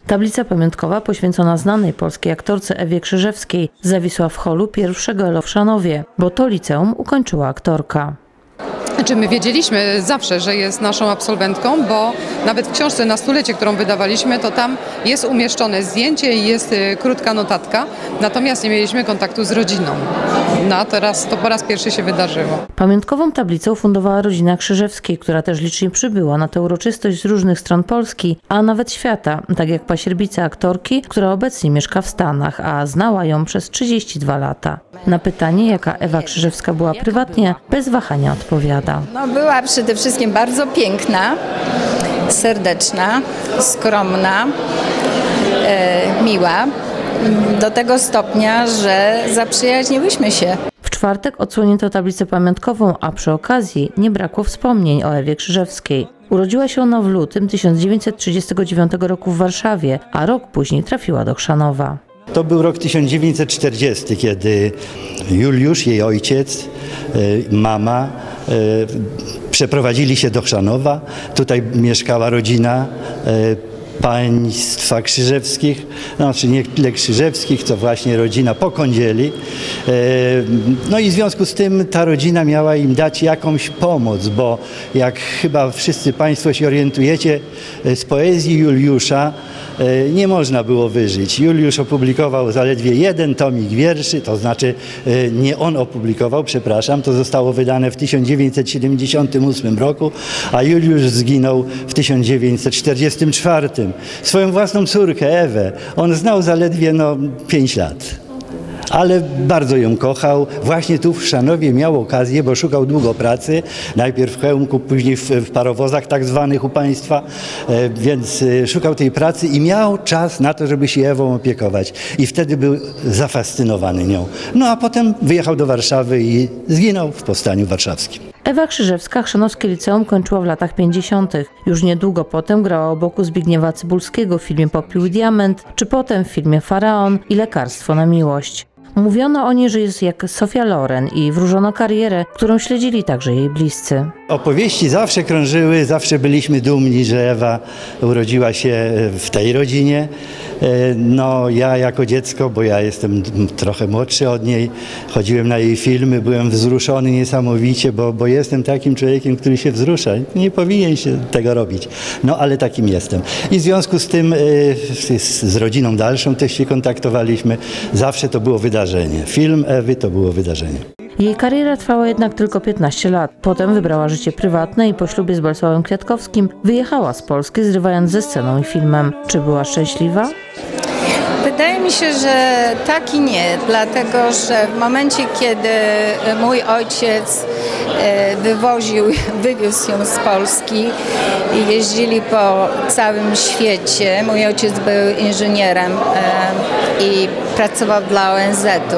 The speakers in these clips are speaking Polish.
Tablica pamiątkowa poświęcona znanej polskiej aktorce Ewie Krzyżewskiej zawisła w holu pierwszego ELO w Szanowie, bo to liceum ukończyła aktorka. My wiedzieliśmy zawsze, że jest naszą absolwentką, bo nawet w książce na stulecie, którą wydawaliśmy, to tam jest umieszczone zdjęcie i jest krótka notatka, natomiast nie mieliśmy kontaktu z rodziną. No a teraz to po raz pierwszy się wydarzyło. Pamiątkową tablicę ufundowała rodzina Krzyżewskiej, która też licznie przybyła na tę uroczystość z różnych stron Polski, a nawet świata, tak jak pasierbica aktorki, która obecnie mieszka w Stanach, a znała ją przez 32 lata. Na pytanie, jaka Ewa Krzyżewska była prywatnie, bez wahania odpowiada. Była przede wszystkim bardzo piękna, serdeczna, skromna, miła, do tego stopnia, że zaprzyjaźniłyśmy się. W czwartek odsłonięto tablicę pamiątkową, a przy okazji nie brakło wspomnień o Ewie Krzyżewskiej. Urodziła się ona w lutym 1939 roku w Warszawie, a rok później trafiła do Chrzanowa. To był rok 1940, kiedy Juliusz, jej ojciec, mama przeprowadzili się do Chrzanowa. Tutaj mieszkała rodzina państwa Krzyżewskich, znaczy nie tyle Krzyżewskich, co właśnie rodzina po Kądzieli. No i w związku z tym ta rodzina miała im dać jakąś pomoc, bo jak chyba wszyscy Państwo się orientujecie, z poezji Juliusza nie można było wyżyć. Juliusz opublikował zaledwie jeden tomik wierszy, to znaczy nie on opublikował, przepraszam, to zostało wydane w 1978 roku, a Juliusz zginął w 1944. Swoją własną córkę Ewę on znał zaledwie 5 lat. Ale bardzo ją kochał. Właśnie tu w Chrzanowie miał okazję, bo szukał długo pracy. Najpierw w Chełmku, później w parowozach tak zwanych u państwa. Więc szukał tej pracy i miał czas na to, żeby się Ewą opiekować. I wtedy był zafascynowany nią. No a potem wyjechał do Warszawy i zginął w Powstaniu Warszawskim. Ewa Krzyżewska Chrzanowskie Liceum kończyła w latach 50. Już niedługo potem grała u boku Zbigniewa Cybulskiego w filmie Popiół i Diament, czy potem w filmie Faraon i Lekarstwo na miłość. Mówiono o niej, że jest jak Sofia Loren i wróżono karierę, którą śledzili także jej bliscy. Opowieści zawsze krążyły, zawsze byliśmy dumni, że Ewa urodziła się w tej rodzinie. No ja jako dziecko, bo ja jestem trochę młodszy od niej, chodziłem na jej filmy, byłem wzruszony niesamowicie, bo jestem takim człowiekiem, który się wzrusza. Nie powinien się tego robić, no ale takim jestem. I w związku z tym z rodziną dalszą też się kontaktowaliśmy. Zawsze to było wydarzenie. Film Ewy to było wydarzenie. Jej kariera trwała jednak tylko 15 lat. Potem wybrała życie prywatne i po ślubie z Bolesławem Kwiatkowskim wyjechała z Polski, zrywając ze sceną i filmem. Czy była szczęśliwa? Wydaje mi się, że tak i nie, dlatego że w momencie, kiedy mój ojciec wywiózł ją z Polski i jeździli po całym świecie, mój ojciec był inżynierem i pracował dla ONZ-u,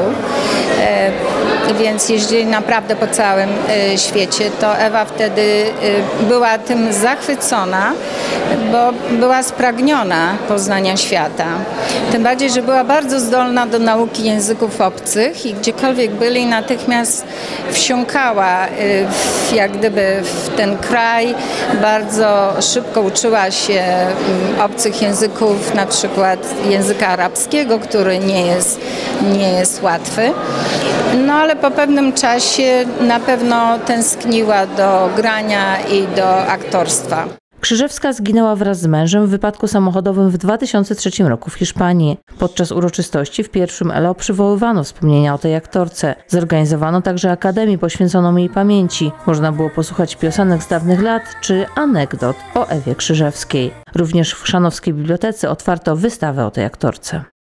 więc jeździli naprawdę po całym świecie, to Ewa wtedy była tym zachwycona, bo była spragniona poznania świata. Tym bardziej, że była bardzo zdolna do nauki języków obcych i gdziekolwiek byli, natychmiast wsiąkała jak gdyby w ten kraj. Bardzo szybko uczyła się obcych języków, na przykład języka arabskiego, który nie jest łatwy. No ale po pewnym czasie na pewno tęskniła do grania i do aktorstwa. Krzyżewska zginęła wraz z mężem w wypadku samochodowym w 2003 roku w Hiszpanii. Podczas uroczystości w pierwszym ELO przywoływano wspomnienia o tej aktorce. Zorganizowano także akademię poświęconą jej pamięci. Można było posłuchać piosenek z dawnych lat czy anegdot o Ewie Krzyżewskiej. Również w Chrzanowskiej Bibliotece otwarto wystawę o tej aktorce.